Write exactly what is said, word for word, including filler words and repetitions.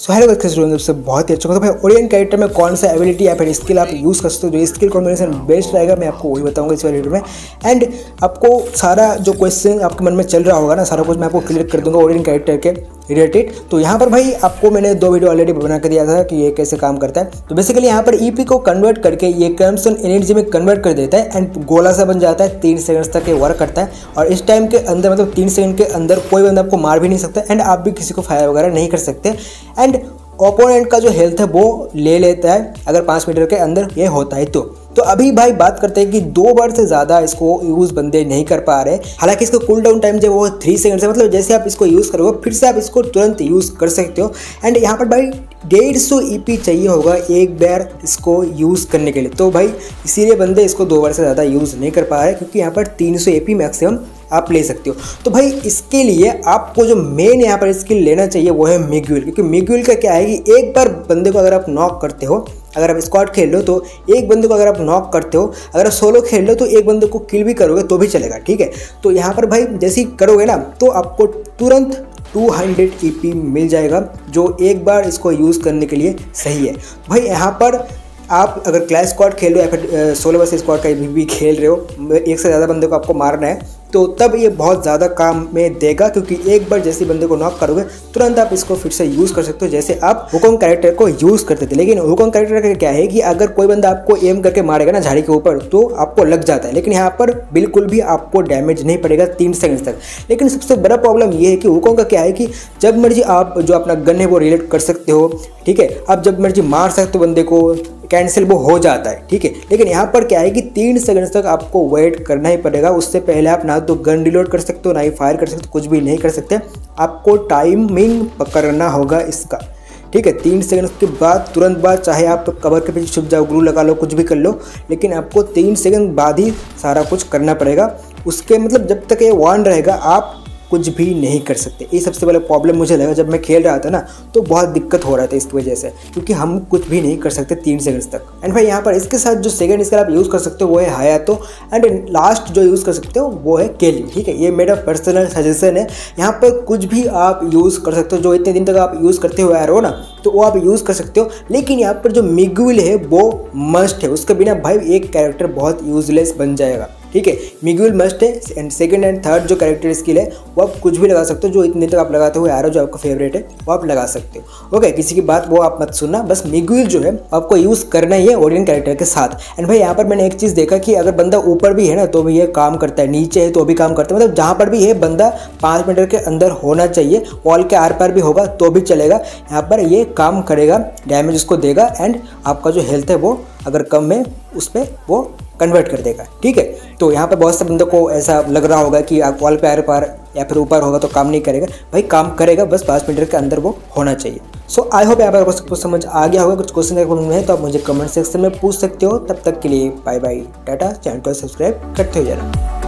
So hello guys, से बहुत ही अच्छा होगा। तो भाई ओरियन कैरेक्टर में कौन सा एबिलिटी या फिर स्किल आप यूज़ कर सकते हो, जो स्किल कॉम्बिनेशन बेस्ट रहेगा मैं आपको वही बताऊंगा इस वीडियो में। एंड आपको सारा जो क्वेश्चन आपके मन में चल रहा होगा ना, सारा कुछ मैं आपको क्लियर कर दूंगा ओरियन कैरेक्टर के रिलेटेड। तो यहाँ पर भाई आपको मैंने दो वीडियो ऑलरेडी बना कर दिया था कि ये कैसे काम करता है। तो बेसिकली यहाँ पर ईपी को कन्वर्ट करके ये क्रम्सन एनर्जी में कन्वर्ट कर देता है एंड गोला सा बन जाता है। तीन सेकंड्स तक ये वर्क करता है और इस टाइम के अंदर मतलब तीन सेकंड के अंदर कोई बंदा आपको मार भी नहीं सकता एंड आप भी किसी को फायर वगैरह नहीं कर सकते। एंड ओपोनेंट का जो हेल्थ है वो ले लेता है अगर पाँच मीटर के अंदर ये होता है तो तो अभी भाई बात करते हैं कि दो बार से ज़्यादा इसको यूज़ बंदे नहीं कर पा रहे। हालांकि इसका कूल डाउन टाइम जो वो थ्री सेकंड से मतलब जैसे आप इसको यूज़ करोगे फिर से आप इसको तुरंत यूज़ कर सकते हो। एंड यहाँ पर भाई डेढ़ सौ ई पी चाहिए होगा एक बार इसको यूज़ करने के लिए। तो भाई इसीलिए बंदे इसको दो बार से ज़्यादा यूज़ नहीं कर पा रहे क्योंकि यहाँ पर तीन सौ ई पी मैक्सिमम आप ले सकते हो। तो भाई इसके लिए आपको जो मेन यहाँ पर स्किल लेना चाहिए वो है मिग्यूल, क्योंकि मिग्यूल का क्या है कि एक बार बंदे को अगर आप नॉक करते हो, अगर आप स्क्वाड खेल लो तो एक बंदे को अगर आप नॉक करते हो, अगर आप सोलो खेल लो तो एक बंदे को किल भी करोगे तो भी चलेगा, ठीक है। तो यहाँ पर भाई जैसे ही करोगे ना तो आपको तुरंत दो सौ ई पी मिल जाएगा जो एक बार इसको यूज़ करने के लिए सही है। भाई यहाँ पर आप अगर क्लैश स्क्वाड खेल रहे हो या फिर सोलो वर्सेस स्क्वाड का भी, भी खेल रहे हो, एक से ज़्यादा बंदे को आपको मारना है तो तब ये बहुत ज़्यादा काम में देगा, क्योंकि एक बार जैसे बंदे को नॉक करोगे तुरंत आप इसको फिर से यूज़ कर सकते हो जैसे आप वुकोंग कैरेक्टर को यूज़ करते थे। लेकिन वुकोंग कैरेक्टर का क्या है कि अगर कोई बंदा आपको एम करके मारेगा ना झाड़ी के ऊपर तो आपको लग जाता है, लेकिन यहाँ पर बिल्कुल भी आपको डैमेज नहीं पड़ेगा तीन सेकंड तक। लेकिन सबसे बड़ा प्रॉब्लम ये है कि वुकोंग का क्या है कि जब मर्जी आप जो अपना गन है वो रिलेट कर सकते हो, ठीक है, आप जब मर्जी मार सकते हो बंदे को, कैंसिल वो हो जाता है, ठीक है। लेकिन यहाँ पर क्या है कि तीन सेकंड तक आपको वेट करना ही पड़ेगा। उससे पहले आप ना तो गन रिलोड कर सकते हो ना ही फायर कर सकते हो, कुछ भी नहीं कर सकते। आपको टाइमिंग पकड़ना होगा इसका, ठीक है। तीन सेकंड के बाद तुरंत बाद चाहे आप कवर के पीछे छुप जाओ, ग्लू लगा लो, कुछ भी कर लो, लेकिन आपको तीन सेकंड बाद ही सारा कुछ करना पड़ेगा। उसके मतलब जब तक ये वन रहेगा आप कुछ भी नहीं कर सकते। ये सबसे बड़ा प्रॉब्लम मुझे लगा जब मैं खेल रहा था ना, तो बहुत दिक्कत हो रहा था इसकी वजह से, क्योंकि हम कुछ भी नहीं कर सकते तीन सेकंड्स तक। एंड भाई यहाँ पर इसके साथ जो सेकंड इसका आप यूज़ कर सकते हो वो है हायातो, एंड लास्ट जो यूज़ कर सकते हो वो है केली, ठीक है। ये मेरा पर्सनल सजेशन है। यहाँ पर कुछ भी आप यूज़ कर सकते हो, जो इतने दिन तक आप यूज़ करते हुए आ रहे हो ना तो वो आप यूज़ कर सकते हो। लेकिन यहाँ पर जो मिग्यूल है वो मस्ट है, उसके बिना भाई एक कैरेक्टर बहुत यूजलेस बन जाएगा, ठीक है। मिग्यूल मस्ट है। एंड सेकंड एंड थर्ड जो कैरेक्टर स्किल है वो आप कुछ भी लगा सकते हो, जो इतने तक आप लगाते हुए आ रहे हो, जो आपका फेवरेट है वो आप लगा सकते हो। ओके, किसी की बात वो आप मत सुनना, बस मिग्यूल जो है आपको यूज़ करना ही है ओरियन कैरेक्टर के साथ। एंड भाई यहाँ पर मैंने एक चीज़ देखा कि अगर बंदा ऊपर भी है ना तो भी ये काम करता है, नीचे है तो भी काम करता है, मतलब जहाँ पर भी है बंदा पाँच मीटर के अंदर होना चाहिए, वॉल के आर पार भी होगा तो भी चलेगा। यहाँ पर ये काम करेगा, डैमेज उसको देगा एंड आपका जो हेल्थ है वो अगर कम है उस पर वो कन्वर्ट कर देगा, ठीक है। तो यहाँ पर बहुत से बंदों को ऐसा लग रहा होगा कि आप वॉल पे आर पार या फिर ऊपर होगा तो काम नहीं करेगा। भाई काम करेगा, बस पाँच मीटर के अंदर वो होना चाहिए। सो आई होप यहाँ पर कुछ समझ आ गया होगा। कुछ क्वेश्चन है तो आप मुझे कमेंट सेक्शन में पूछ सकते हो। तब तक के लिए बाय बाय, टाटा। चैनल को सब्सक्राइब करते हो जरा।